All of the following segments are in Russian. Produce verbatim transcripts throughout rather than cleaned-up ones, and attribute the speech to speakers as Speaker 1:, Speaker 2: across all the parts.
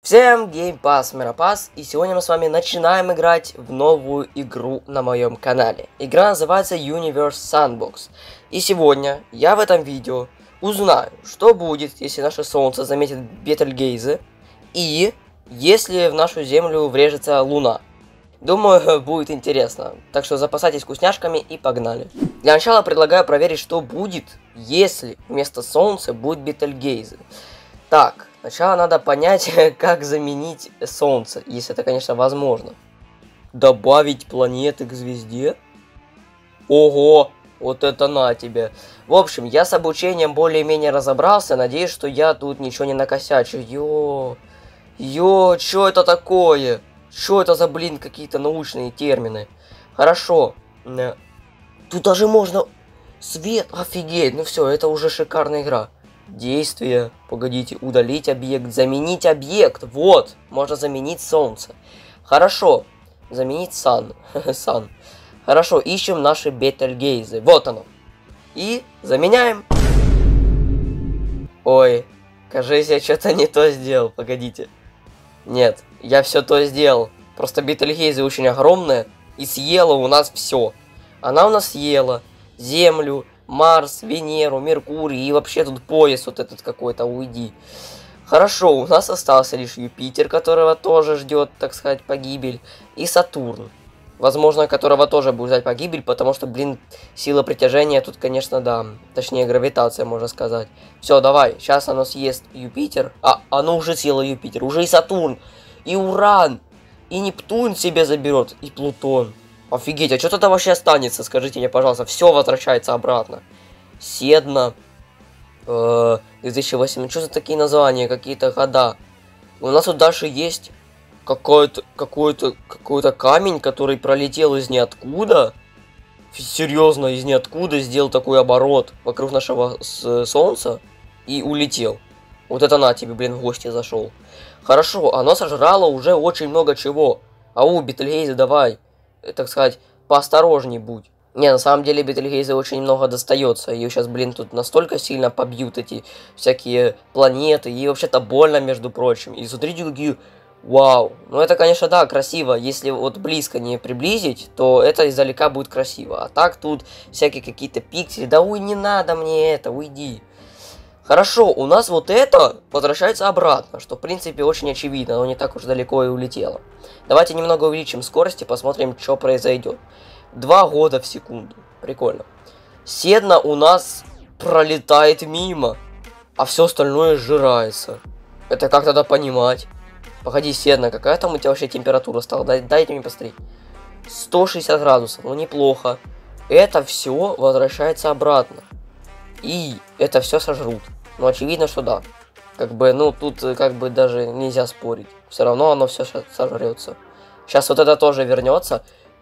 Speaker 1: Всем геймпас, Миропас, и сегодня мы с вами начинаем играть в новую игру на моем канале. Игра называется Universe Sandbox. И сегодня я в этом видео узнаю, что будет, если наше солнце заметит Бетельгейзе, и если в нашу землю врежется луна. Думаю, будет интересно. Так что запасайтесь вкусняшками и погнали. Для начала предлагаю проверить, что будет, если вместо солнца будет Бетельгейзе. Так, сначала надо понять, как заменить солнце, если это, конечно, возможно. Добавить планеты к звезде? Ого, вот это на тебе. В общем, я с обучением более-менее разобрался. Надеюсь, что я тут ничего не накосячу. Йо, йо, что это такое? Что это за, блин, какие-то научные термины? Хорошо. Тут даже можно... Свет, офигеть, ну все, это уже шикарная игра. Действие, погодите, удалить объект, заменить объект, вот, можно заменить солнце. Хорошо, заменить сан, сан. Хорошо, ищем наши Бетельгейзы, вот оно. И заменяем. Ой, кажется, я что-то не то сделал, погодите. Нет, я все то сделал, просто Бетельгейзы очень огромная и съела у нас все. Она у нас съела Землю, Марс, Венеру, Меркурий и вообще тут пояс вот этот какой-то, уйди. Хорошо, у нас остался лишь Юпитер, которого тоже ждет, так сказать, погибель, и Сатурн, возможно, которого тоже будет ждать погибель, потому что, блин, сила притяжения тут, конечно, да, точнее гравитация, можно сказать. Все, давай, сейчас оно съест Юпитер, а оно уже съело Юпитер, уже и Сатурн, и Уран, и Нептун себе заберет, и Плутон. Офигеть, а что тогда вообще останется, скажите мне, пожалуйста, все возвращается обратно. Седна, э, две тысячи восемь, что за такие названия, какие-то года. У нас тут дальше есть какой-то какой-то какой-то камень, который пролетел из ниоткуда. Серьезно, из ниоткуда сделал такой оборот вокруг нашего солнца и улетел. Вот это на тебе, блин, в гости зашел. Хорошо, оно сожрало уже очень много чего. Ау, Бетельгейзе, давай. Так сказать, поосторожней будь. Не, на самом деле Бетельгейзе очень много достается. Ее сейчас, блин, тут настолько сильно побьют эти всякие планеты. И вообще-то больно, между прочим. И смотрите, какие... Вау. Ну это, конечно, да, красиво. Если вот близко не приблизить, то это издалека будет красиво. А так тут всякие какие-то пиксели. Да уй, не надо мне это, уйди. Хорошо, у нас вот это возвращается обратно, что в принципе очень очевидно, но не так уж далеко и улетело. Давайте немного увеличим скорость и посмотрим, что произойдет. Два года в секунду. Прикольно. Седна у нас пролетает мимо, а все остальное сжирается. Это как тогда понимать? Погоди, Седна, какая там у тебя вообще температура стала? Дай, дайте мне посмотреть. сто шестьдесят градусов, ну неплохо. Это все возвращается обратно. И это все сожрут. Ну, очевидно, что да. Как бы, ну, тут как бы даже нельзя спорить. Все равно оно все сожрется. Сейчас вот это тоже вернется.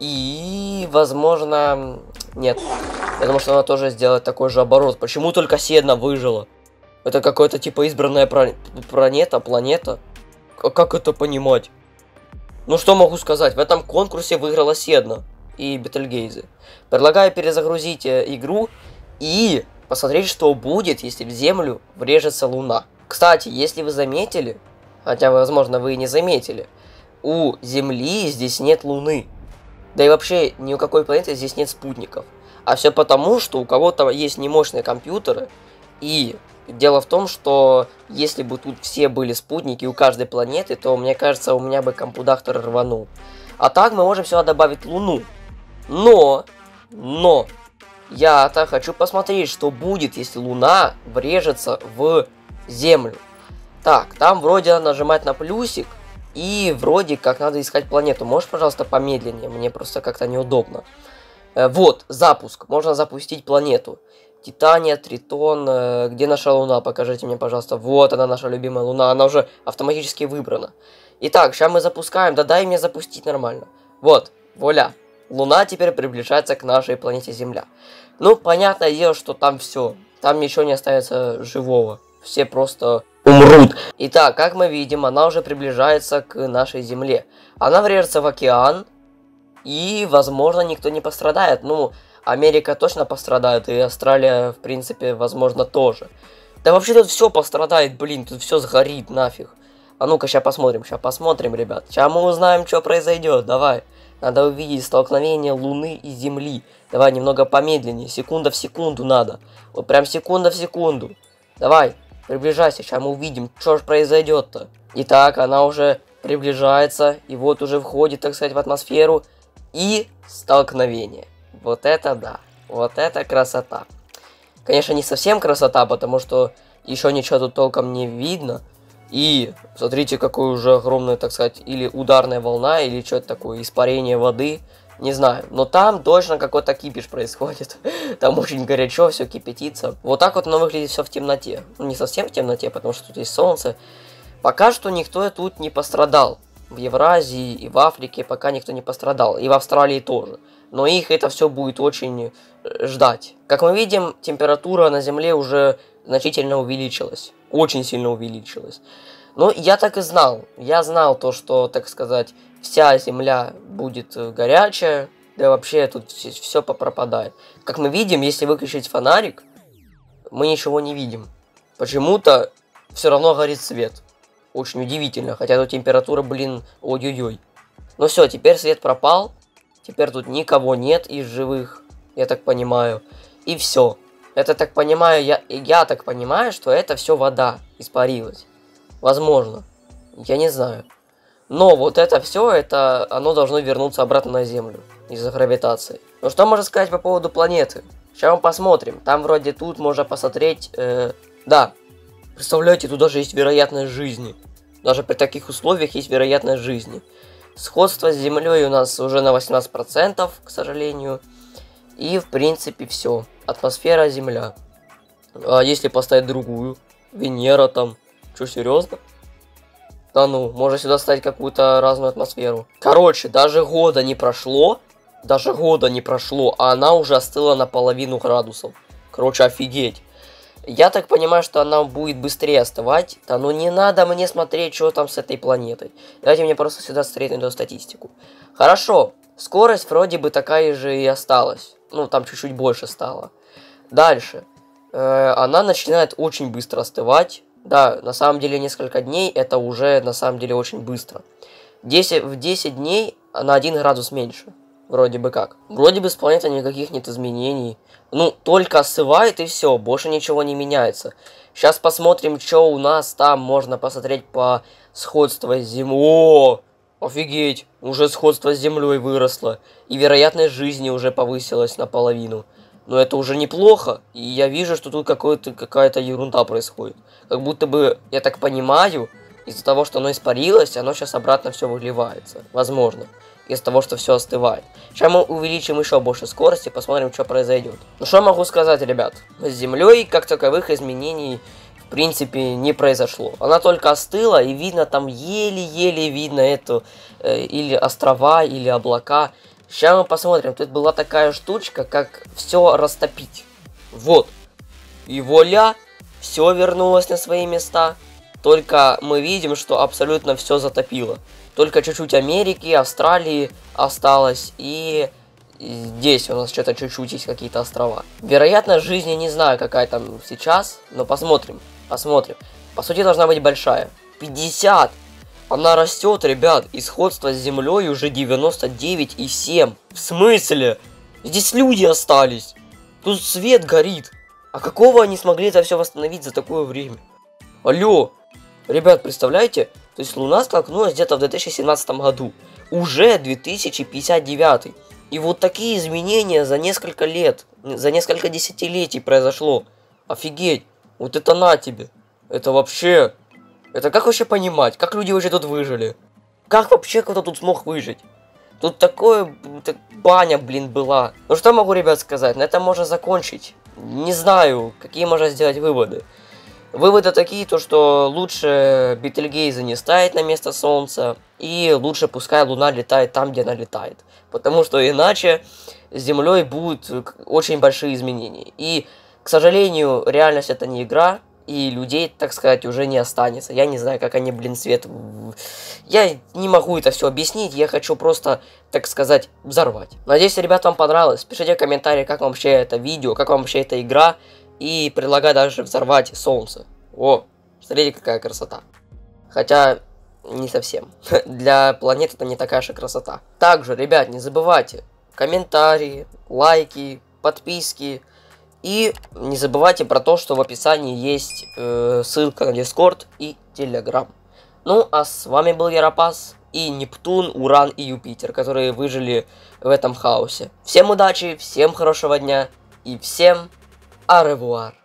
Speaker 1: И, возможно, нет. Я думаю, что она тоже сделает такой же оборот. Почему только Седна выжила? Это какая-то типа избранная планета, планета. Как это понимать? Ну, что могу сказать? В этом конкурсе выиграла Седна и Бетельгейзе. Предлагаю перезагрузить игру и... посмотреть, что будет, если в Землю врежется Луна. Кстати, если вы заметили, хотя, возможно, вы и не заметили, у Земли здесь нет Луны. Да и вообще ни у какой планеты здесь нет спутников. А все потому, что у кого-то есть немощные компьютеры. И дело в том, что если бы тут все были спутники у каждой планеты, то, мне кажется, у меня бы компудактор рванул. А так мы можем сюда добавить Луну. Но, но... я-то хочу посмотреть, что будет, если Луна врежется в Землю. Так, там вроде надо нажимать на плюсик, и вроде как надо искать планету. Можешь, пожалуйста, помедленнее? Мне просто как-то неудобно. Э, вот, запуск. Можно запустить планету. Титания, Тритон. Э, где наша Луна? Покажите мне, пожалуйста. Вот она, наша любимая Луна. Она уже автоматически выбрана. Итак, сейчас мы запускаем. Да дай мне запустить нормально. Вот, вуаля. Луна теперь приближается к нашей планете Земля. Ну, понятное дело, что там все. Там ничего не остается живого. Все просто умрут. Итак, как мы видим, она уже приближается к нашей Земле. Она врежется в океан. И, возможно, никто не пострадает. Ну, Америка точно пострадает. И Австралия, в принципе, возможно, тоже. Да вообще тут все пострадает, блин. Тут все сгорит нафиг. А ну-ка, сейчас посмотрим, сейчас посмотрим, ребят. Сейчас мы узнаем, что произойдет. Давай. Надо увидеть столкновение Луны и Земли. Давай немного помедленнее. Секунда в секунду надо. Вот прям секунда в секунду. Давай, приближайся. Сейчас мы увидим, что же произойдет-то. Итак, она уже приближается. И вот уже входит, так сказать, в атмосферу. И столкновение. Вот это да. Вот это красота. Конечно, не совсем красота, потому что еще ничего тут толком не видно. И смотрите, какое уже огромное, так сказать, или ударная волна, или что-то такое, испарение воды. Не знаю, но там точно какой-то кипиш происходит. Там очень горячо, все кипятится. Вот так вот оно выглядит все в темноте. Ну, не совсем в темноте, потому что тут есть солнце. Пока что никто тут не пострадал. В Евразии и в Африке пока никто не пострадал. И в Австралии тоже. Но их это все будет очень ждать. Как мы видим, температура на Земле уже значительно увеличилась. Очень сильно увеличилась. Но я так и знал. Я знал то, что, так сказать, вся Земля будет горячая. Да вообще тут все попропадает. Как мы видим, если выключить фонарик, мы ничего не видим. Почему-то все равно горит свет. Очень удивительно. Хотя тут температура, блин, ой-ой-ой. Ну все, теперь свет пропал. Теперь тут никого нет из живых. Я так понимаю. И все. Это так понимаю, я, я так понимаю, что это все вода испарилась. Возможно. Я не знаю. Но вот это все, это оно должно вернуться обратно на Землю из-за гравитации. Ну что можно сказать по поводу планеты? Сейчас мы посмотрим. Там вроде тут можно посмотреть... Э, да. Представляете, тут даже есть вероятность жизни. Даже при таких условиях есть вероятность жизни. Сходство с Землей у нас уже на восемнадцать процентов, к сожалению. И в принципе все. Атмосфера Земля. А если поставить другую? Венера там. Что, серьезно? Да ну, можно сюда ставить какую-то разную атмосферу. Короче, даже года не прошло. Даже года не прошло, а она уже остыла на половину градусов. Короче, офигеть. Я так понимаю, что она будет быстрее остывать. Да ну не надо мне смотреть, что там с этой планетой. Давайте мне просто сюда смотреть на эту статистику. Хорошо. Скорость вроде бы такая же и осталась. Ну, там чуть-чуть больше стало. Дальше. Э, она начинает очень быстро остывать. Да, на самом деле несколько дней это уже на самом деле очень быстро. десять, в десять дней на один градус меньше. Вроде бы как. Вроде бы с планетой никаких нет изменений. Ну, только остывает и все, больше ничего не меняется. Сейчас посмотрим, что у нас там можно посмотреть по сходству с Землей. О, офигеть, уже сходство с Землей выросло. И вероятность жизни уже повысилась наполовину. Но это уже неплохо. И я вижу, что тут какая-то ерунда происходит. Как будто бы, я так понимаю, из-за того, что оно испарилось, оно сейчас обратно все выливается. Возможно. Из-за того, что все остывает. Сейчас мы увеличим еще больше скорости, посмотрим, что произойдет. Ну что могу сказать, ребят? С Землей, как таковых, изменений в принципе не произошло. Она только остыла, и видно там еле-еле видно эту э, или острова, или облака. Сейчас мы посмотрим. Тут была такая штучка, как все растопить. Вот. И вуаля, все вернулось на свои места. Только мы видим, что абсолютно все затопило. Только чуть-чуть Америки, Австралии осталось. И здесь у нас что-то чуть-чуть есть какие-то острова. Вероятно, жизни не знаю, какая там сейчас. Но посмотрим. Посмотрим. По сути, должна быть большая. пятьдесят. Она растет, ребят. И сходство с Землей уже девяносто девять и семь. В смысле? Здесь люди остались. Тут свет горит. А какого они смогли это все восстановить за такое время? Алло. Ребят, представляете? То есть Луна столкнулась где-то в две тысячи семнадцатом году. Уже две тысячи пятьдесят девятый. И вот такие изменения за несколько лет, за несколько десятилетий произошло. Офигеть. Вот это на тебе. Это вообще... Это как вообще понимать? Как люди вообще тут выжили? Как вообще кто-то тут смог выжить? Тут такое... Так, баня, блин, была. Ну что могу, ребят, сказать? На этом можно закончить. Не знаю, какие можно сделать выводы. Выводы такие, то что лучше Бетельгейзе не ставить на место Солнца, и лучше пускай Луна летает там, где она летает. Потому что иначе с Землей будут очень большие изменения. И, к сожалению, реальность это не игра, и людей, так сказать, уже не останется. Я не знаю, как они, блин, свет... Я не могу это все объяснить, я хочу просто, так сказать, взорвать. Надеюсь, ребят, вам понравилось. Пишите в комментариях, как вам вообще это видео, как вам вообще эта игра. И предлагаю даже взорвать Солнце. О, смотрите, какая красота. Хотя не совсем. Для планеты это не такая же красота. Также, ребят, не забывайте комментарии, лайки, подписки. И не забывайте про то, что в описании есть э, ссылка на Discord и Telegram. Ну, а с вами был Ярапас и Нептун, Уран и Юпитер, которые выжили в этом хаосе. Всем удачи, всем хорошего дня и всем au revoir.